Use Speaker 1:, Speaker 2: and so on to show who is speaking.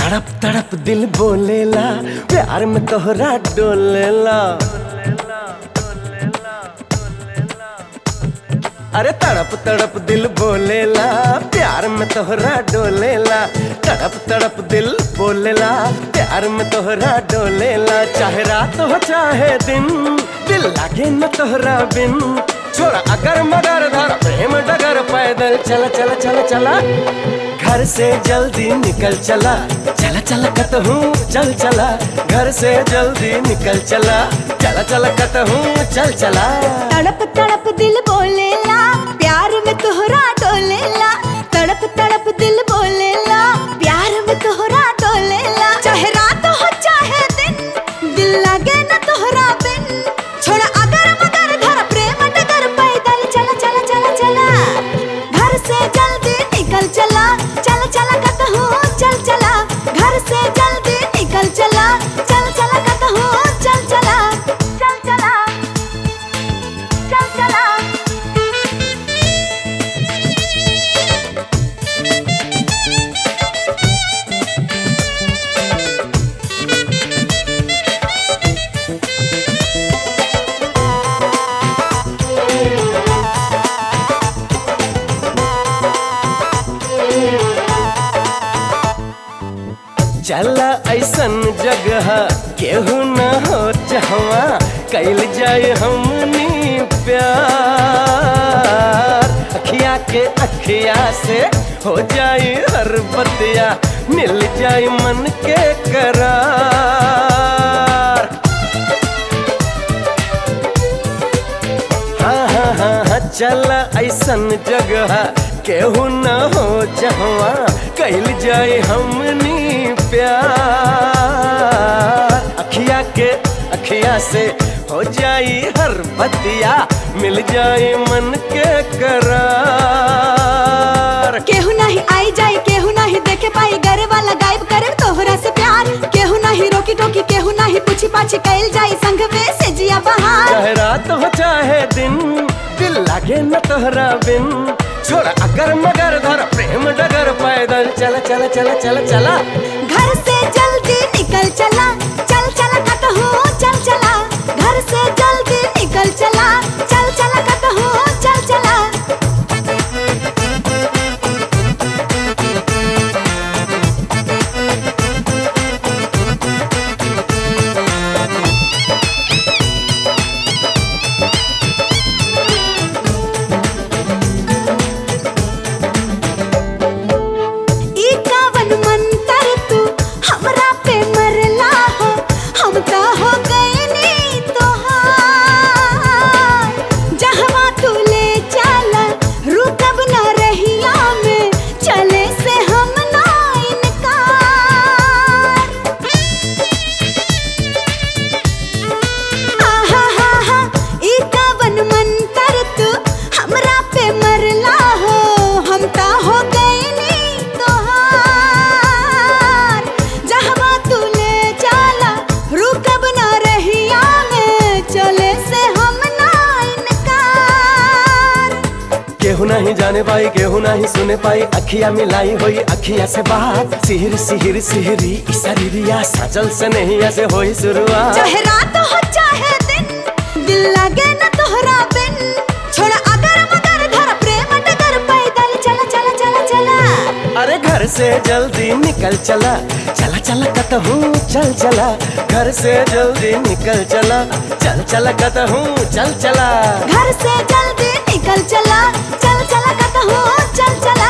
Speaker 1: तड़प तड़प दिल बोलेला, प्यार में तोहरा डोलेला। अरे तड़प तड़प दिल बोलेला, प्यार में तोहरा डोलेला। तड़प तड़प दिल बोलेला, प्यार में तोहरा डोलेला। चाहे रात हो चाहे दिन, दिल लागे न तोहरा बिन। छोड़ा अगर मगर धर प्रेम डगर, पैदल चला चला चला चला। घर से जल्दी निकल चला, चला चला कहता हूँ चल चला। घर से जल्दी निकल चला, चला चला कहता हूँ चल चला।
Speaker 2: तड़प तड़प दिल बोलेला, प्यार में तोहरा डोलेला। तड़प तड़प दिल बोलेला, प्यार में तोहरा डोलेला। चाहे रात हो चाहे दिन, दिल लागे न तोहरा बिन। छोड़ा अगर मगर धर प्रेम डगर, पैदल चला चला चला चला। घर से जल्दी निकल चला, चला चला कहता हूँ चल चला। घर से जल्दी निकल चला, चल चला कहता हूँ चल चला। चल चला चल चला।
Speaker 1: चला ऐसन जगह केहू न हो जहवा, कैल जाए हमनी प्यार। अखिया के अखिया से हो जाए हर बतिया, मिल जाए मन के करार। हाँ हाँ हाँ हाँ, चला ऐसन जगह केहू न हो जहवा, कैल जाए हमनी प्यार। अखिया के अखिया से हो जाई हर बतिया, मिल जाए मन के करार।
Speaker 2: केहू नहीं आई जाए, केहू नहीं देखे पाई, घर वाला गायब करे तोहरा से प्यार। केहू नहीं रोकी टोकी, केहू नहीं पूछी पाछी, कैल जाए संग में से जिया बहार।
Speaker 1: चाहे रात हो चाहे दिन, दिल लागे न तोहरा बिन। छोड़ा अगर मगर धर प्रेम डगर, पैदल चला चला चला चला चला।
Speaker 2: घर से जल्दी निकल चला, चल चला कहता हूँ चल चला। घर से जल्दी निकल चला, चल चला कहता हूँ चल चला।
Speaker 1: केहू नहीं जाने पाई, केहू नहीं सुने पाई, अखिया मिलाई हुई अखिया से बात। सिहिर सिहिर सिहरी इसरिया, सजल से नहीं ऐसे होई शुरुआत।
Speaker 2: चाहे रात हो चाहे दिन, दिल लागे न तोहरा बिन। छोड़ा अगर मगर धर प्रेम डगर, पैदल चला चला चला चला।
Speaker 1: अरे घर से जल्दी निकल चला, चला चला कहता हूँ चल चला। घर से जल्दी निकल चला, चल चला कहता हूँ चल चला।
Speaker 2: घर से जल्दी निकल चला, चल चला कहता हूँ चल चला।